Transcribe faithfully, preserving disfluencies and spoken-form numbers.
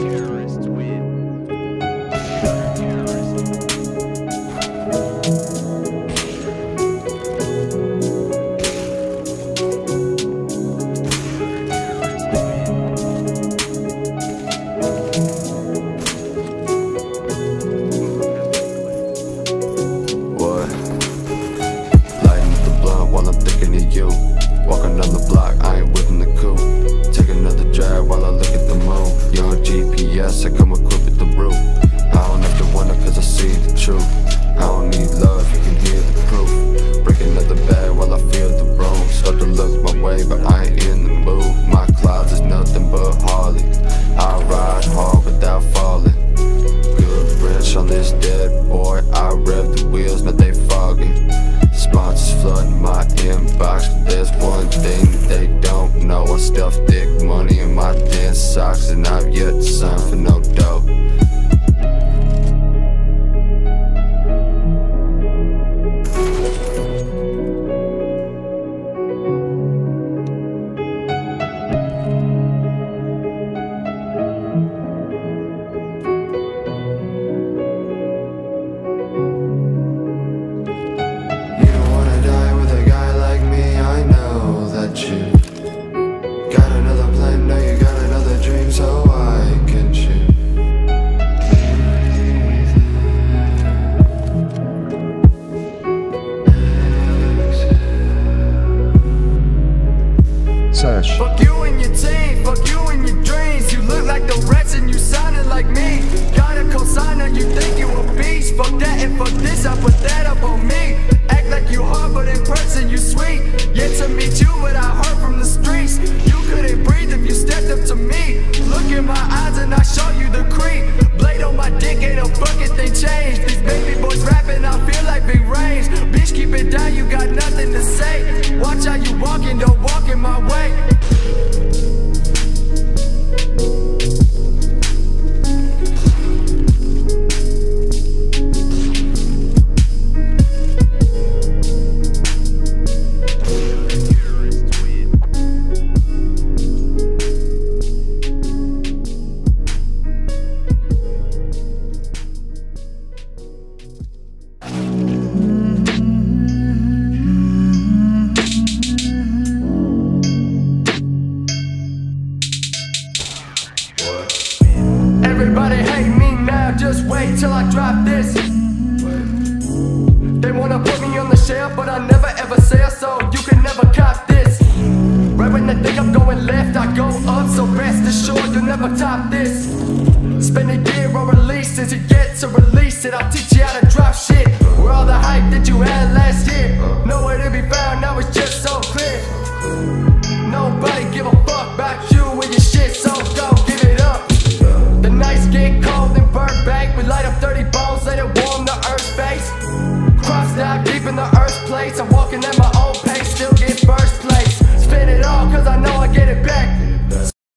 Fuck you and your team, fuck you and your dreams. You look like the rest and you sounded like me. Got a cosigner, you think you a beast. Fuck that and fuck this, I put that up on me. Act like you hard but in person you sweet. Yet to meet you what I heard from the streets. You couldn't breathe if you stepped up to me. Look in my eyes and I show you the creep. Blade on my dick, ain't a fucking thing changed. These baby boys rapping, I feel like big range. Bitch, keep it down, you got nothing to say. Watch how you walking, don't walk in my way. Everybody hate me now, just wait till I drop this. They wanna put me on the shelf, but I never ever sell, so you can never cop this. Right when they think I'm going left, I go up, so rest assured you'll never top this. Spend a year on release, since you get to release it, I'll teach you how to drop shit. Where all the hype that you had last year, nowhere to be found, now it's just so clear. Nobody give a fuck about you and your shit, so go give it up. The nights get cold and burnt back. We light up thirty bones, let it warm the earth's face. Crossed out deep in the earth's place. I'm walking at my own pace, still get first place. Spin it all cause I know I get it back.